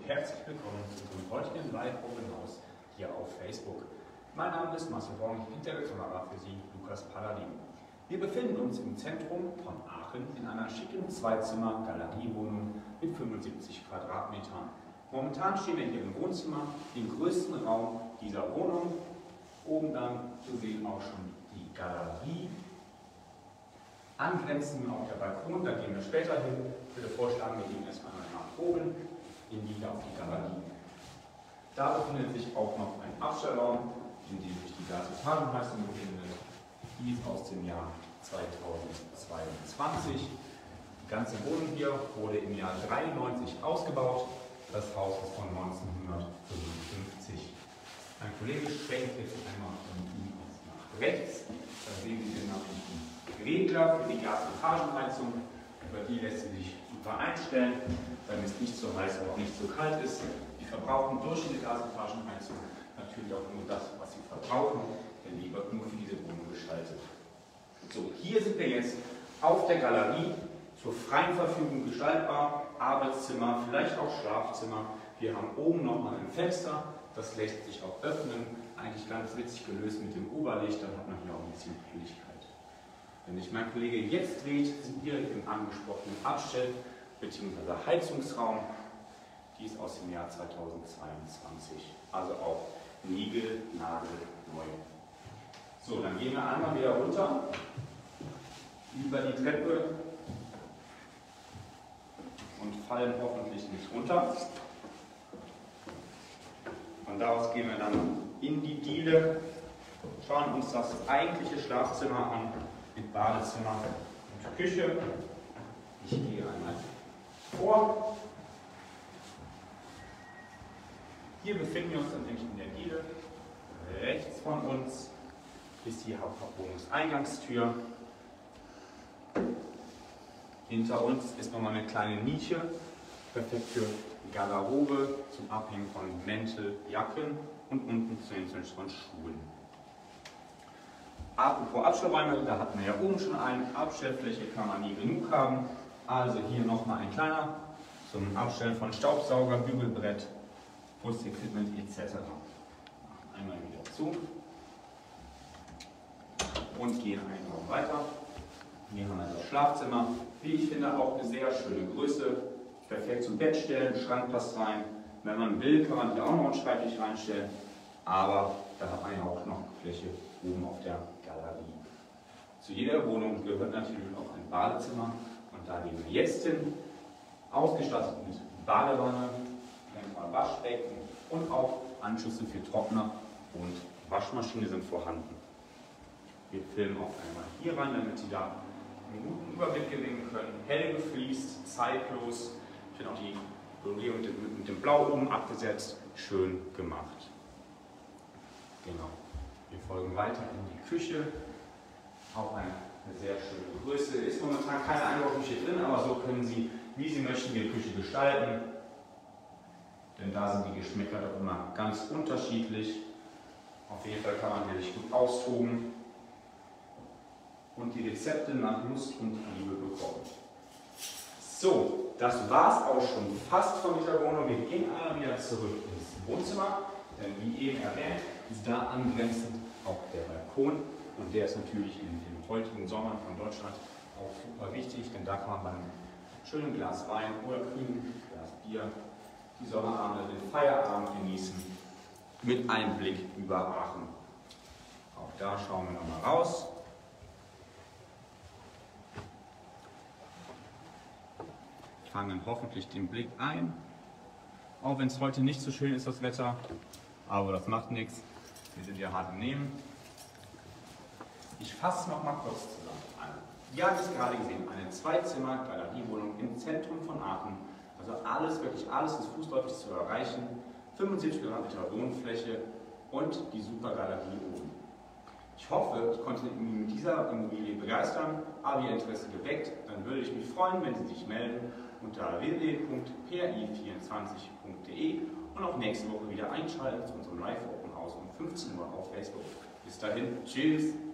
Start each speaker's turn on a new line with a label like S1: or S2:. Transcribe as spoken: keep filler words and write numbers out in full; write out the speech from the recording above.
S1: herzlich willkommen zu unserem heutigen Live-Open House hier auf Facebook. Mein Name ist Marcel Born, hinter der Kamera für Sie Lukas Paladin. Wir befinden uns im Zentrum von Aachen in einer schicken Zweizimmer-Galeriewohnung mit fünfundsiebzig Quadratmetern. Momentan stehen wir hier im Wohnzimmer, dem größten Raum dieser Wohnung. Oben dann zu sehen auch schon die Galerie. Angrenzend auch der Balkon, da gehen wir später hin. Ich würde vorschlagen, wir gehen erstmal nach oben in die, auf die Galerie. Da befindet sich auch noch ein Abstellraum, in dem sich die Gasetagenheizung befindet. Die ist aus dem Jahr zweitausendzweiundzwanzig. Die ganze Wohnung hier wurde im Jahr dreiundneunzig ausgebaut. Das Haus ist von neunzehnhundertfünfundfünfzig. Mein Kollege schwenkt jetzt einmal von ihm nach rechts. Da sehen Sie den Regler für die Gasetagenheizung. Über die lässt sie sich super einstellen, damit es nicht so heiß, aber auch nicht so kalt ist. Die verbrauchen durch die Gasetagenheizung natürlich auch nur das, was sie verbrauchen, denn die wird nur für diese Wohnung gestaltet. So, hier sind wir jetzt auf der Galerie, zur freien Verfügung gestaltbar, Arbeitszimmer, vielleicht auch Schlafzimmer. Wir haben oben nochmal ein Fenster, das lässt sich auch öffnen, eigentlich ganz witzig gelöst mit dem Oberlicht, dann hat man hier auch ein bisschen Helligkeit. Wenn sich mein Kollege jetzt dreht, sind wir im angesprochenen Abstell- bzw. Heizungsraum. Die ist aus dem Jahr zweitausendzweiundzwanzig, also auch niegelnagelneu. So, dann gehen wir einmal wieder runter, über die Treppe und fallen hoffentlich nicht runter. Von da aus gehen wir dann in die Diele, schauen uns das eigentliche Schlafzimmer an, mit Badezimmer und Küche. Ich gehe einmal vor. Hier befinden wir uns dann nämlich in der Diele. Rechts von uns ist die Hauptwohnungseingangstür. Hinter uns ist nochmal eine kleine Nische, perfekt für Garderobe zum Abhängen von Mäntel, Jacken und unten zu den von Schuhen. Apropos Abstellräume, da hatten wir ja oben schon einen. Abstellfläche kann man nie genug haben. Also hier nochmal ein kleiner zum Abstellen von Staubsauger, Bügelbrett, Putzequipment et cetera. Einmal wieder zu und gehen einen Raum weiter. Hier haben wir das Schlafzimmer. Wie ich finde, auch eine sehr schöne Größe. Perfekt zum Bett stellen, Schrank passt rein. Wenn man will, kann man hier auch noch einen Schreibtisch reinstellen. Aber da hat man ja auch noch Fläche oben auf der Galerie. Zu jeder Wohnung gehört natürlich auch ein Badezimmer. Und da gehen wir jetzt hin. Ausgestattet mit Badewanne, ein Waschbecken und auch Anschlüsse für Trockner und Waschmaschine sind vorhanden. Wir filmen auch einmal hier rein, damit Sie da einen guten Überblick gewinnen können. Hell gefliest, zeitlos. Ich finde auch die Glorierung mit dem Blau oben abgesetzt. Schön gemacht. Genau. Wir folgen weiter in die Küche. Auch eine, eine sehr schöne Größe. Ist momentan keine Einbauküche drin, aber so können Sie, wie Sie möchten, die Küche gestalten. Denn da sind die Geschmäcker doch immer ganz unterschiedlich. Auf jeden Fall kann man sich gut austoben und die Rezepte nach Lust und Liebe bekommen. So, das war es auch schon fast von dieser Wohnung. Wir gehen einmal wieder zurück ins Wohnzimmer, denn wie eben erwähnt, ist da angrenzend auch der Balkon und der ist natürlich in den heutigen Sommern von Deutschland auch super wichtig, denn da kann man beim schönen Glas Wein oder kühlen Glas Bier die Sommerabende, den Feierabend genießen mit einem Blick über Aachen. Auch da schauen wir nochmal raus. Fangen hoffentlich den Blick ein, auch wenn es heute nicht so schön ist, das Wetter, aber das macht nichts, wir sind ja hart im Nehmen. Ich fasse noch mal kurz zusammen an. Wir haben es gerade gesehen, eine Zweizimmer-Galeriewohnung im Zentrum von Aachen, also alles, wirklich alles ist fußläufig zu erreichen, fünfundsiebzig Quadratmeter Wohnfläche und die super Galerie oben. Ich hoffe, ich konnte Ihnen mit dieser Immobilie begeistern, habe Ihr Interesse geweckt, dann würde ich mich freuen, wenn Sie sich melden unter w w w punkt p r i vierundzwanzig punkt de und auch nächste Woche wieder einschalten zu unserem Live-Open House um fünfzehn Uhr auf Facebook. Bis dahin, tschüss!